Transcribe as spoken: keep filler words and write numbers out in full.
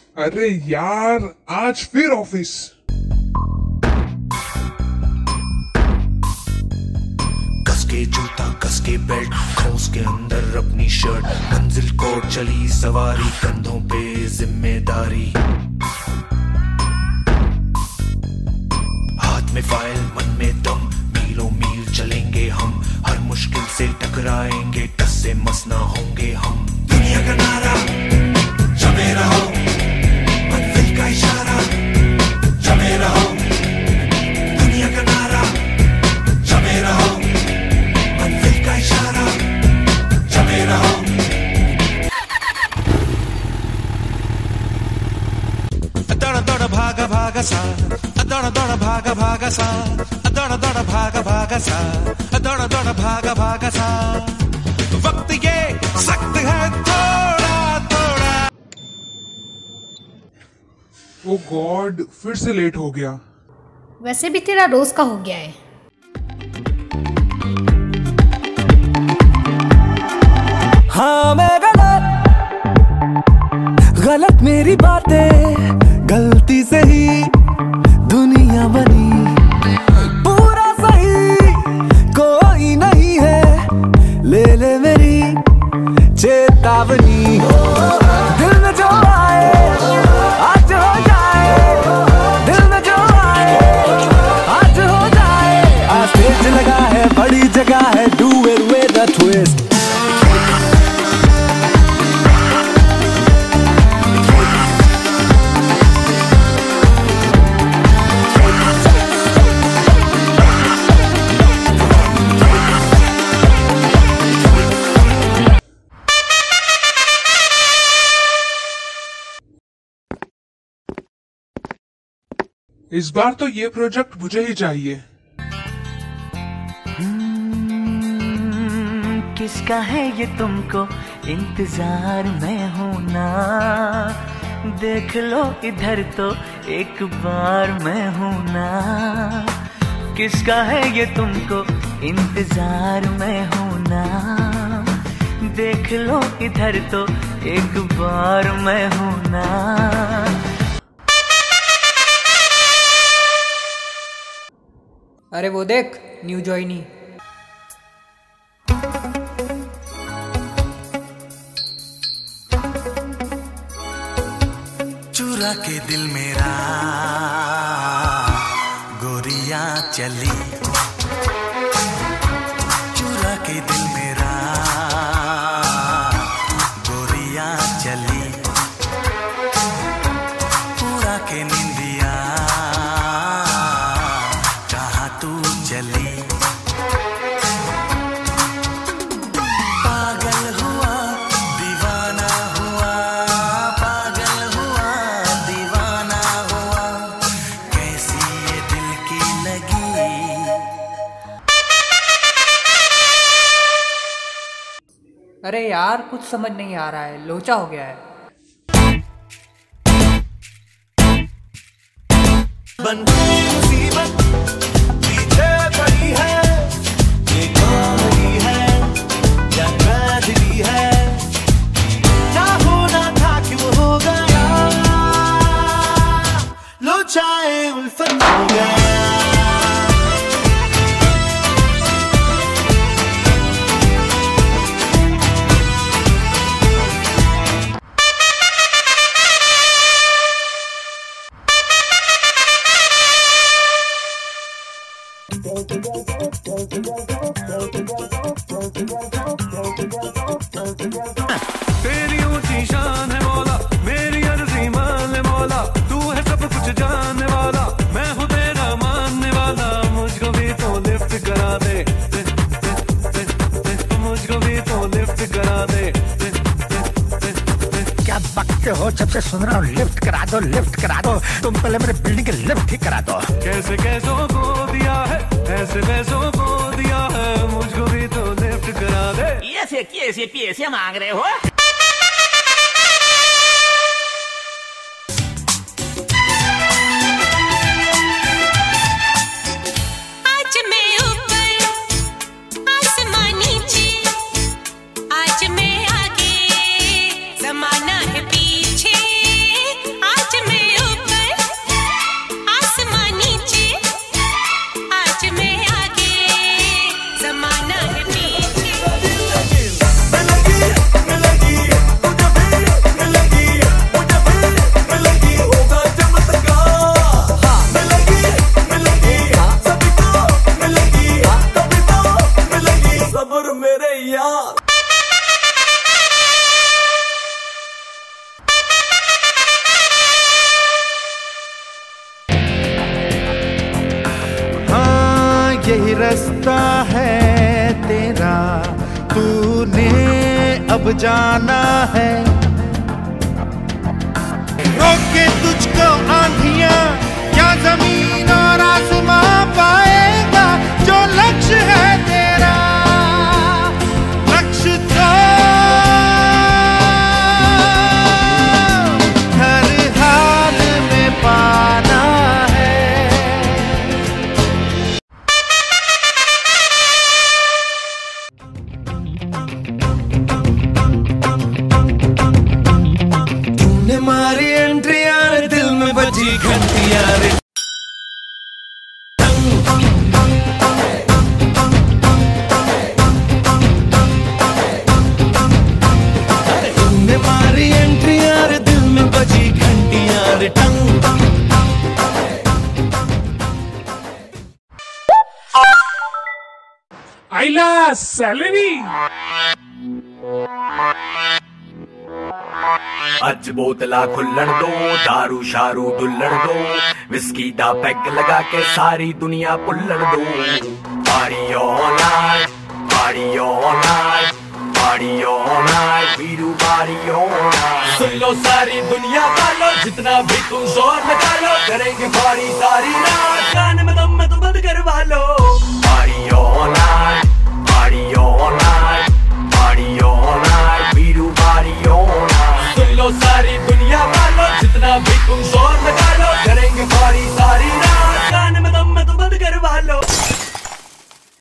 अरे यार, आज फिर ऑफिस। कसके जूता कसके बेल्ट, खोस के अंदर अपनी शर्ट, मंजिल को चली सवारी, कंधों पे जिम्मेदारी, हाथ में फाइल मन में दम, मीलों मील चलेंगे हम, हर मुश्किल से टकराएंगे, टस से मस ना होंगे हम। दुनिया का नारा जमे रहो, मंजिल का इशारा जमे रहो, दुनिया का नारा जमे रहो, मंजिल का इशारा जमे रहो। दौड़ दौड़ भागा भागा सा, दौड़ दौड़ भागा भागा सा, दौड़ दौड़ भागा भागा सा, दौड़ दौड़ भागा भागा सा, वक्त ये सख्त है थोड़ा थोड़ा। ओ गॉड, फिर से लेट हो गया। वैसे भी तेरा रोज का हो गया है। हाँ मैं गलत, गलत मेरी बातें, गलती से ही दुनिया बनी, पूरा सही कोई नहीं है, ले ले मेरी चेतावनी। दिल में जो आए आज हो जाए, दिल में जो आए आज हो जाए, आज स्टेज लगा है, बड़ी जगह है, do it with a twist. इस बार तो ये प्रोजेक्ट मुझे ही चाहिए। किसका है ये तुमको इंतजार में हूं ना, देख लो इधर तो एक बार मैं हूं ना। किसका है ये तुमको इंतजार में हूं ना, देख लो इधर तो एक बार मैं हूं ना। अरे वो देख, न्यू जॉइनी। चुरा के दिल मेरा गोरियां चली, चुरा के दिल मेरा गोरियां चली, पूरा के निंदिया तू चली, पागल हुआ दीवाना हुआ, पागल हुआ दीवाना हुआ, कैसी ये दिल की लगी। अरे यार, कुछ समझ नहीं आ रहा है, लोचा हो गया है। बन गई मुसीबत पीछे पड़ी है, ये कॉमेडी है या ट्रेजेडी है, ना होना था क्यों हो गया, लोचाए उल्फत हो गया। तेरी ऊंची शान है मौला, मेरी अर्जी मान ले मौला, तू है सब कुछ जानने वाला, मैं हूँ तेरा मानने वाला, मुझको भी तो लिफ्ट करा दे, मुझको भी तो लिफ्ट करा दे। क्या बकते हो, जब से सुन रहा हूँ लिफ्ट करा दो लिफ्ट करा दो, तुम पहले मेरे बिल्डिंग के लिफ्ट ही करा दो। कैसे कैसों को दिया है, ऐसे पैसों को दिया है, मुझको भी तो लिफ्ट करा दे। ऐसे कैसे पैसे मांग रहे हो? आज मैं ऊपर आसमान नीचे, आज मैं आगे जमाना है पीछे, ही रास्ता है तेरा, तूने अब जाना है। रोके तुझको आंधियां क्या जमीन और आसमां पाएगा, जो लक्ष्य है तेरा लक्ष्य तो हर हाल में पाना है। तूने मारी एंट्री यार, दिल में बजी घंटी यार। तूने मारी एंट्री यार, दिल में बजी घंटी यार टंग। आईला सैलरी अज बोतला खुल्लण दो, दारू शारू डुल्लण दो, विस्की दा पैग लगा के सारी दुनिया पुल्लण दो। Party all night, party all night, party all night, Veeru party all night. सुन लो सारी दुनिया वालों, जितना भी तुम जोर लगा लो, करेंगे पार्टी सारी रात। गाने में दम में तो बंद करवा लो। Party all night, party all night, party all night, Veeru party all night. सुन लो सारी दुनिया वालों, जितना भी तुम